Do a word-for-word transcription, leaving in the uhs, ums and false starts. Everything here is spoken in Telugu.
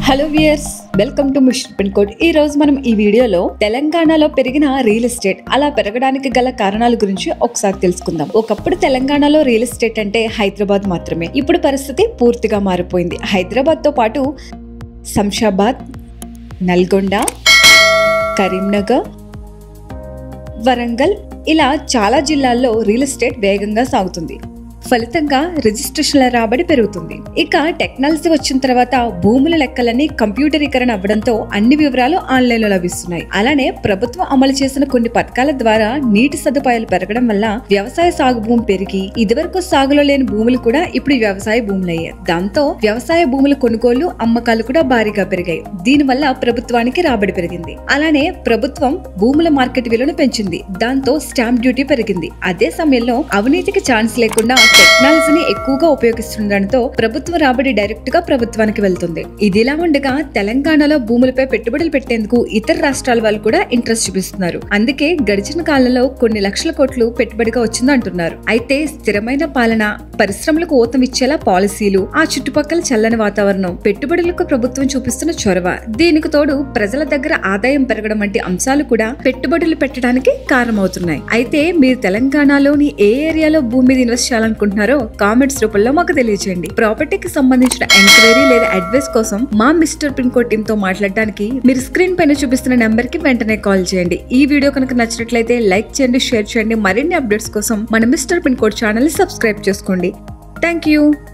Hello viewers, welcome to mister pin code. ఈ రోజు మనం ఈ వీడియోలో తెలంగాణలో పెరిగిన రియల్ ఎస్టేట్, అలా పెరగడానికి గల కారణాల గురించి ఒకసారి తెలుసుకుందాం. ఒకప్పుడు తెలంగాణలో రియల్ ఎస్టేట్ అంటే హైదరాబాద్ మాత్రమే. ఇప్పుడు పరిస్థితి పూర్తిగా మారిపోయింది. హైదరాబాద్ తో పాటు శంషాబాద్, నల్గొండ, కరీంనగర్, వరంగల్ ఇలా చాలా జిల్లాల్లో రియల్ ఎస్టేట్ వేగంగా సాగుతుంది. ఫలితంగా రిజిస్ట్రేషన్ల రాబడి పెరుగుతుంది. ఇక టెక్నాలజీ వచ్చిన తర్వాత భూముల లెక్కలన్నీ కంప్యూటరీకరణ అవ్వడంతో అన్ని వివరాలు ఆన్లైన్ లో లభిస్తున్నాయి. అలానే ప్రభుత్వం అమలు చేసిన కొన్ని పథకాల ద్వారా నీటి సదుపాయాలు పెరగడం వల్ల వ్యవసాయ సాగు భూమి పెరిగి ఇదివరకు సాగులో లేని భూములు కూడా ఇప్పుడు వ్యవసాయ భూములయ్యాయి. దాంతో వ్యవసాయ భూముల కొనుగోలు, అమ్మకాలు కూడా భారీగా పెరిగాయి. దీని వల్ల ప్రభుత్వానికి రాబడి పెరిగింది. అలానే ప్రభుత్వం భూముల మార్కెట్ విలువను పెంచింది. దాంతో స్టాంప్ డ్యూటీ పెరిగింది. అదే సమయంలో అవినీతికి ఛాన్స్ లేకుండా టెక్నాలజీని ఎక్కువగా ఉపయోగిస్తుండటంతో ప్రభుత్వ రాబడి డైరెక్ట్ గా ప్రభుత్వానికి వెళ్తుంది. ఇదిలా ఉండగా తెలంగాణలో భూములపై పెట్టుబడులు పెట్టేందుకు ఇతర రాష్ట్రాల వాళ్ళు కూడా ఇంట్రెస్ట్ చూపిస్తున్నారు. అందుకే గడిచిన కాలంలో కొన్ని లక్షల కోట్లు పెట్టుబడిగా వచ్చిందంటున్నారు. అయితే స్థిరమైన పాలన, పరిశ్రమలకు ఊతం ఇచ్చేలా పాలసీలు, ఆ చుట్టుపక్కల చల్లని వాతావరణం, పెట్టుబడులకు ప్రభుత్వం చూపిస్తున్న చొరవ, దీనికి తోడు ప్రజల దగ్గర ఆదాయం పెరగడం వంటి అంశాలు కూడా పెట్టుబడులు పెట్టడానికి కారణమవుతున్నాయి. అయితే మీరు తెలంగాణలోని ఏ ఏరియాలో భూమి మీద ఇన్వెస్ట్ చేయాలనుకుంటున్నారో కామెంట్స్ రూపంలో మాకు తెలియజేయండి. ప్రాపర్టీకి సంబంధించిన ఎంక్వైరీ లేదా అడ్వైస్ కోసం మా మిస్టర్ పిన్ కోడ్ టీమ్ తో మాట్లాడడానికి మీరు స్క్రీన్ పైన చూపిస్తున్న నెంబర్ కి వెంటనే కాల్ చేయండి. ఈ వీడియో కనుక నచ్చినట్లయితే లైక్ చేయండి, షేర్ చేయండి. మరిన్ని అప్డేట్స్ కోసం మన మిస్టర్ పిన్ కోడ్ ఛానల్ ని సబ్స్క్రైబ్ చేసుకోండి. Thank you.